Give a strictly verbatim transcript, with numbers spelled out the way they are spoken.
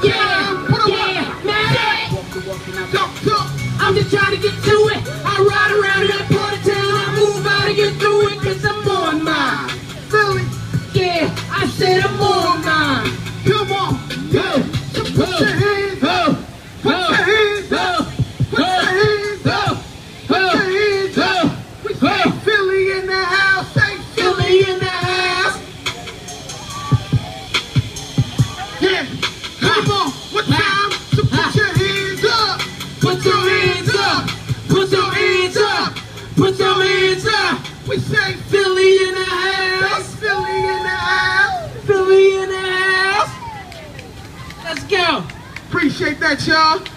Yeah, yeah, man. Talk, talk. I'm just trying to get to it. I ride around in that part of town. I move out and get through it, cause I'm on mine. Philly. Yeah, I said I'm on mine. Come on. Go. So put your hands up. Put your hands up. Put your hands up. Put your hands up. We say Philly in the house. Say Philly in the house. Yeah. Come on. What time? So put your hands up. Put your hands up. Put your hands up. Put your hands up. We say Philly in the house. Say Philly in the house. Philly in the house. Let's go. Appreciate that, y'all.